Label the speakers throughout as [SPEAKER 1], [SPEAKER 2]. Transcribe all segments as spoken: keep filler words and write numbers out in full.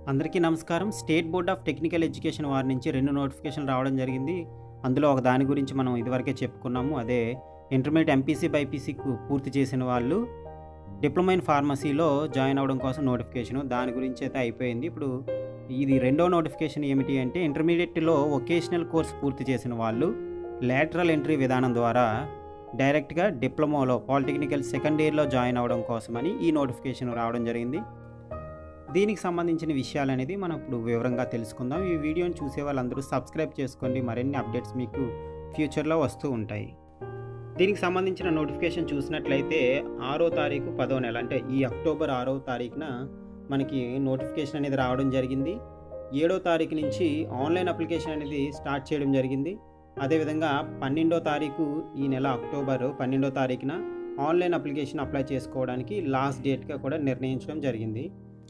[SPEAKER 1] అందరికీ నమస్కారం. State board of technical education వారి నుంచి రెండు నోటిఫికేషన్లు రావడం జరిగింది. అందులో ఒక దాని గురించి మనం ఇదివరకే చెప్పుకున్నాము. అదే ఇంటర్మీడియట్ ఎంపీసీ బైపీసీకు పూర్తి చేసిన వాళ్ళు డిప్లొమా ఇన్ ఫార్మసీలో జాయిన్ అవ్వడం కోసం నోటిఫికేషను దాని గురించి అయితే అయిపోయింది. ఇప్పుడు ఇది రెండో నోటిఫికేషన్ ఏమిటి అంటే ఇంటర్మీడియట్లో వొకేషనల్ కోర్స్ పూర్తి చేసిన వాళ్ళు లేటరల్ ఎంట్రీ విధానం ద్వారా డైరెక్ట్గా డిప్లొమాలో పాలిటెక్నికల్ సెకండ్ ఇయర్లో జాయిన్ అవ్వడం కోసమని ఈ నోటిఫికేషన్ రావడం జరిగింది. దీనికి సంబంధించిన విషయాలు అనేది మనం ఇప్పుడు వివరంగా తెలుసుకుందాం. ఈ వీడియోని చూసే వాళ్ళందరూ సబ్స్క్రైబ్ చేసుకోండి. మరిన్ని అప్డేట్స్ మీకు ఫ్యూచర్లో వస్తూ ఉంటాయి. దీనికి సంబంధించిన నోటిఫికేషన్ చూసినట్లయితే ఆరో తారీఖు పదో నెల అంటే ఈ అక్టోబర్ ఆరో తారీఖున మనకి నోటిఫికేషన్ అనేది రావడం జరిగింది. ఏడో తారీఖు నుంచి ఆన్లైన్ అప్లికేషన్ అనేది స్టార్ట్ చేయడం జరిగింది. అదేవిధంగా పన్నెండో తారీఖు ఈ నెల అక్టోబర్ పన్నెండో తారీఖున ఆన్లైన్ అప్లికేషన్ అప్లై చేసుకోవడానికి లాస్ట్ డేట్గా కూడా నిర్ణయించడం జరిగింది.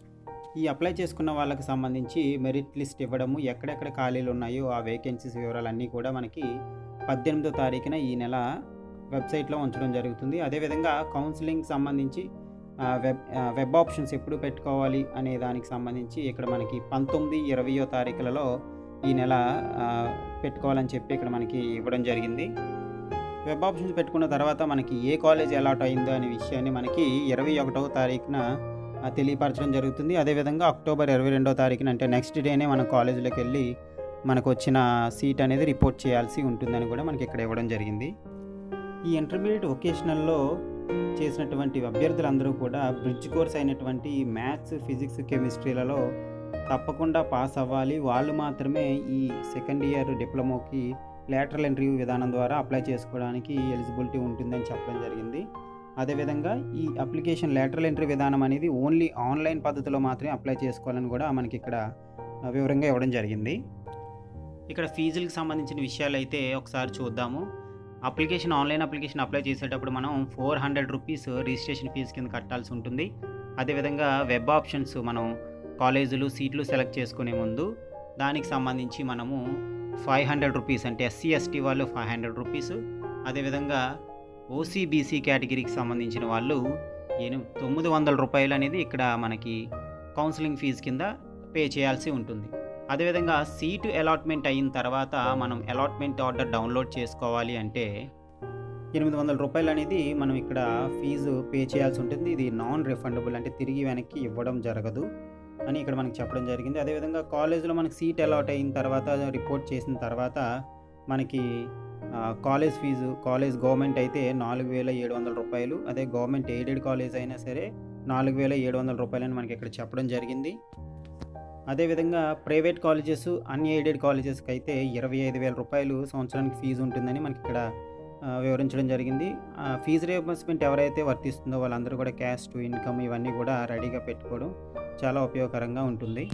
[SPEAKER 1] ఈ అప్లై చేసుకున్న వాళ్ళకి సంబంధించి మెరిట్ లిస్ట్ ఇవ్వడము, ఎక్కడెక్కడ ఖాళీలు ఉన్నాయో ఆ వేకెన్సీస్ వివరాలన్నీ కూడా మనకి పద్దెనిమిదో తారీఖున ఈ నెల వెబ్సైట్లో ఉంచడం జరుగుతుంది. అదేవిధంగా కౌన్సిలింగ్ సంబంధించి వెబ్ వెబ్ ఆప్షన్స్ ఎప్పుడు పెట్టుకోవాలి అనే దానికి సంబంధించి ఇక్కడ మనకి పంతొమ్మిది ఇరవయో తారీఖులలో ఈ నెల పెట్టుకోవాలని చెప్పి ఇక్కడ మనకి ఇవ్వడం జరిగింది. వెబ్ ఆప్షన్స్ పెట్టుకున్న తర్వాత మనకి ఏ కాలేజ్ అలాట్ అయిందో అనే విషయాన్ని మనకి ఇరవై ఒకటవ తారీఖున తెలియపరచడం జరుగుతుంది. అదేవిధంగా అక్టోబర్ ఇరవై రెండో తారీఖున అంటే నెక్స్ట్ డేనే మన కాలేజీలోకి వెళ్ళి మనకు వచ్చిన సీట్ అనేది రిపోర్ట్ చేయాల్సి ఉంటుందని కూడా మనకి ఇక్కడ ఇవ్వడం జరిగింది. ఈ ఇంటర్మీడియట్ వొకేషనల్లో చేసినటువంటి అభ్యర్థులందరూ కూడా బ్రిడ్జ్ కోర్స్ అయినటువంటి మ్యాథ్స్, ఫిజిక్స్, కెమిస్ట్రీలలో తప్పకుండా పాస్ అవ్వాలి. వాళ్ళు మాత్రమే ఈ సెకండ్ ఇయర్ డిప్లొమాకి లేటరల్ ఎంట్రీ విధానం ద్వారా అప్లై చేసుకోవడానికి ఎలిజిబిలిటీ ఉంటుందని చెప్పడం జరిగింది. అదేవిధంగా ఈ అప్లికేషన్ లేటరల్ ఎంట్రీ విధానం అనేది ఓన్లీ ఆన్లైన్ పద్ధతిలో మాత్రమే అప్లై చేసుకోవాలని కూడా మనకి ఇక్కడ వివరంగా ఇవ్వడం జరిగింది. ఇక్కడ ఫీజులకు సంబంధించిన విషయాలు అయితే ఒకసారి చూద్దాము. అప్లికేషన్ ఆన్లైన్ అప్లికేషన్ అప్లై చేసేటప్పుడు మనం four hundred rupees registration fees కింద కట్టాల్సి ఉంటుంది. అదేవిధంగా వెబ్ ఆప్షన్స్ మనం కాలేజీలు సీట్లు సెలెక్ట్ చేసుకునే ముందు దానికి సంబంధించి మనము ఫైవ్ హండ్రెడ్ రూపీస్ అంటే ఎస్సీ ఎస్టీ వాళ్ళు ఫైవ్ హండ్రెడ్ రూపీస్ అదేవిధంగా ఓసీబీసీ కేటగిరీకి సంబంధించిన వాళ్ళు ఎనిమిది తొమ్మిది వందల రూపాయలు అనేది ఇక్కడ మనకి కౌన్సిలింగ్ ఫీజు కింద పే చేయాల్సి ఉంటుంది. అదేవిధంగా సీటు అలాట్మెంట్ అయిన తర్వాత మనం అలాట్మెంట్ ఆర్డర్ డౌన్లోడ్ చేసుకోవాలి అంటే ఎనిమిది వందల రూపాయలు అనేది మనం ఇక్కడ ఫీజు పే చేయాల్సి ఉంటుంది. ఇది నాన్ రిఫండబుల్ అంటే తిరిగి వెనక్కి ఇవ్వడం జరగదు అని ఇక్కడ మనకి చెప్పడం జరిగింది. అదేవిధంగా కాలేజీలో మనకి సీట్ అలాట్ అయిన తర్వాత రిపోర్ట్ చేసిన తర్వాత మనకి కాలేజ్ ఫీజు కాలేజ్ గవర్నమెంట్ అయితే నాలుగు వేల ఏడు వందల రూపాయలు అదే గవర్నమెంట్ ఎయిడెడ్ కాలేజ్ అయినా సరే నాలుగు వేల ఏడు వందల రూపాయలు అని మనకి ఇక్కడ చెప్పడం జరిగింది. అదేవిధంగా ప్రైవేట్ కాలేజెస్ అన్ఎయిడెడ్ కాలేజెస్కి అయితే ఇరవై ఐదు వేల రూపాయలు సంవత్సరానికి ఫీజు ఉంటుందని మనకి ఇక్కడ వివరించడం జరిగింది. ఫీజు రియంబర్స్మెంట్ ఎవరైతే వర్తిస్తుందో వాళ్ళందరూ కూడా క్యాస్ట్, ఇన్కమ్ ఇవన్నీ కూడా రెడీగా పెట్టుకోవడం చాలా ఉపయోగకరంగా ఉంటుంది.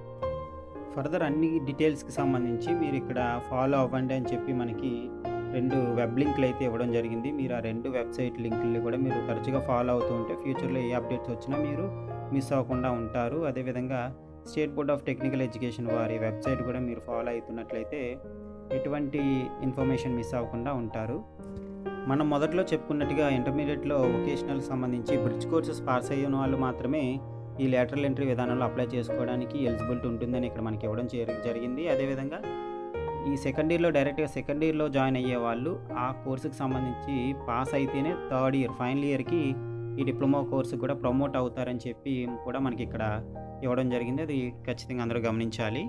[SPEAKER 1] ఫర్దర్ అన్ని డీటెయిల్స్కి సంబంధించి మీరు ఇక్కడ ఫాలో అవ్వండి అని చెప్పి మనకి రెండు వెబ్ లింక్లు అయితే ఇవ్వడం జరిగింది. మీరు ఆ రెండు వెబ్సైట్ లింకుల్ని కూడా మీరు తరచుగా ఫాలో అవుతూ ఉంటే ఫ్యూచర్లో ఏ అప్డేట్స్ వచ్చినా మీరు మిస్ అవ్వకుండా ఉంటారు. అదేవిధంగా state board of technical education వారి వెబ్సైట్ కూడా మీరు ఫాలో అవుతున్నట్లయితే ఎటువంటి ఇన్ఫర్మేషన్ మిస్ అవ్వకుండా ఉంటారు. మనం మొదట్లో చెప్పుకున్నట్టుగా ఇంటర్మీడియట్లో వొకేషనల్ సంబంధించి బ్రిడ్జ్ కోర్సెస్ పాస్ అయిన వాళ్ళు మాత్రమే ఈ లేటరల్ ఎంట్రీ విధానంలో అప్లై చేసుకోవడానికి ఎలిజిబిలిటీ ఉంటుందని ఇక్కడ మనకి ఇవ్వడం జరిగింది. అదేవిధంగా ఈ సెకండ్ ఇయర్లో డైరెక్ట్గా సెకండ్ ఇయర్లో జాయిన్ అయ్యే వాళ్ళు ఆ కోర్సుకి సంబంధించి పాస్ అయితేనే థర్డ్ ఇయర్ ఫైనల్ ఇయర్కి ఈ డిప్లొమా కోర్సు కూడా ప్రమోట్ అవుతారని చెప్పి కూడా మనకి ఇక్కడ ఇవ్వడం జరిగింది. అది ఖచ్చితంగా అందరూ గమనించాలి.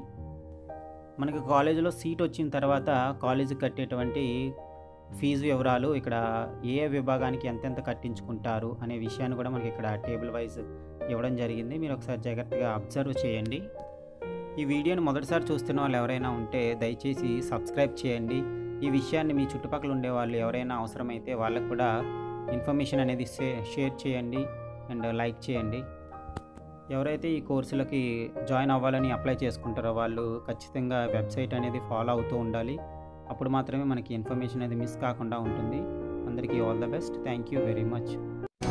[SPEAKER 1] మనకి కాలేజీలో సీట్ వచ్చిన తర్వాత కాలేజీకి కట్టేటువంటి ఫీజు వివరాలు ఇక్కడ ఏ విభాగానికి ఎంతెంత కట్టించుకుంటారు అనే విషయాన్ని కూడా మనకి ఇక్కడ టేబుల్ వైజ్ ఇవ్వడం జరిగింది. మీరు ఒకసారి జాగ్రత్తగా అబ్జర్వ్ చేయండి. ఈ వీడియోని మొదటిసారి చూస్తున్న వాళ్ళు ఎవరైనా ఉంటే దయచేసి సబ్స్క్రైబ్ చేయండి. ఈ విషయాన్ని మీ చుట్టుపక్కల ఉండే వాళ్ళు ఎవరైనా అవసరమైతే వాళ్ళకు కూడా ఇన్ఫర్మేషన్ అనేది షేర్ చేయండి అండ్ లైక్ చేయండి. ఎవరైతే ఈ కోర్సులకి జాయిన్ అవ్వాలని అప్లై చేసుకుంటారో వాళ్ళు ఖచ్చితంగా వెబ్సైట్ అనేది ఫాలో అవుతూ ఉండాలి. అప్పుడు మాత్రమే మనకి ఇన్ఫర్మేషన్ అనేది మిస్ కాకుండా ఉంటుంది. అందరికీ all the best. Thank you very much.